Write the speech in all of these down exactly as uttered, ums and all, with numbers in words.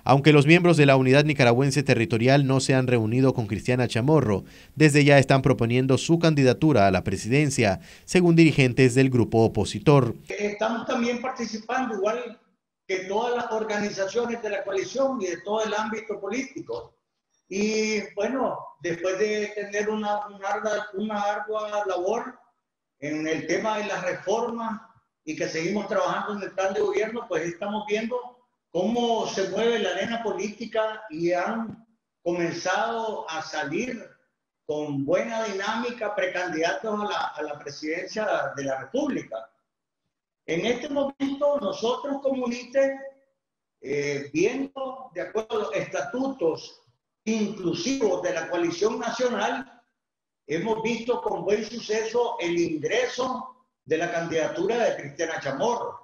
Aunque los miembros de la Unidad Nicaragüense Territorial no se han reunido con Cristiana Chamorro, desde ya están proponiendo su candidatura a la presidencia, según dirigentes del grupo opositor. Estamos también participando, igual que todas las organizaciones de la coalición y de todo el ámbito político. Y bueno, después de tener una, una, una ardua labor en el tema de las reformas y que seguimos trabajando en el plan de gobierno, pues estamos viendo cómo se mueve la arena política y han comenzado a salir con buena dinámica precandidatos a la, a la presidencia de la República. En este momento nosotros como U N I T E, eh, viendo de acuerdo a los estatutos inclusivos de la coalición nacional, hemos visto con buen suceso el ingreso de la candidatura de Cristiana Chamorro.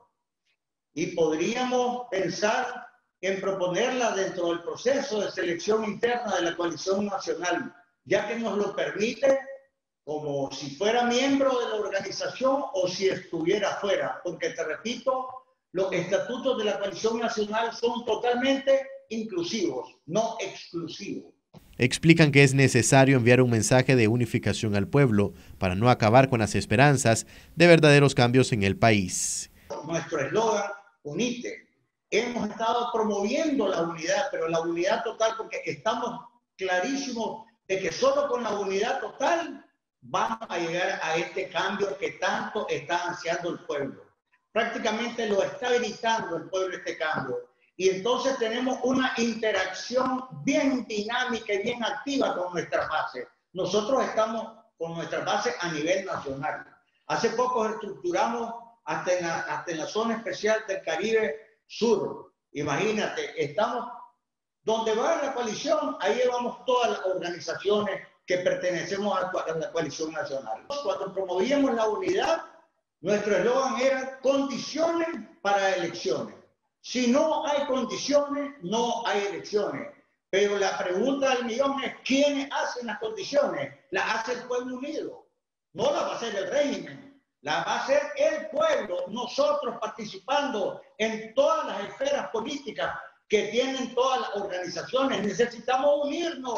Y podríamos pensar en proponerla dentro del proceso de selección interna de la coalición nacional, ya que nos lo permite como si fuera miembro de la organización o si estuviera fuera, porque te repito, los estatutos de la coalición nacional son totalmente inclusivos, no exclusivos. Explican que es necesario enviar un mensaje de unificación al pueblo para no acabar con las esperanzas de verdaderos cambios en el país. Nuestro eslogan, unite. Hemos estado promoviendo la unidad, pero la unidad total, porque estamos clarísimos de que solo con la unidad total vamos a llegar a este cambio que tanto está ansiando el pueblo. Prácticamente lo está gritando el pueblo este cambio. Y entonces tenemos una interacción bien dinámica y bien activa con nuestra base. Nosotros estamos con nuestra base a nivel nacional. Hace poco estructuramos hasta en la, hasta en la zona especial del Caribe Sur. Imagínate, estamos donde va la coalición, ahí llevamos todas las organizaciones que pertenecemos a, a la coalición nacional. Cuando promovíamos la unidad, nuestro eslogan era condiciones para elecciones. Si no hay condiciones, no hay elecciones. Pero la pregunta del millón es, ¿quiénes hacen las condiciones? Las hace el pueblo unido. No las va a hacer el régimen. La va a hacer el pueblo, nosotros participando en todas las esferas políticas que tienen todas las organizaciones. Necesitamos unirnos.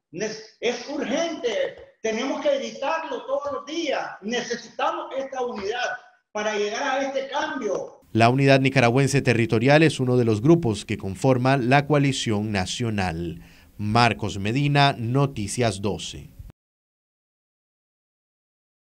Es urgente. Tenemos que gritarlo todos los días. Necesitamos esta unidad para llegar a este cambio. La Unidad Nicaragüense Territorial es uno de los grupos que conforman la coalición nacional. Marcos Medina, Noticias doce.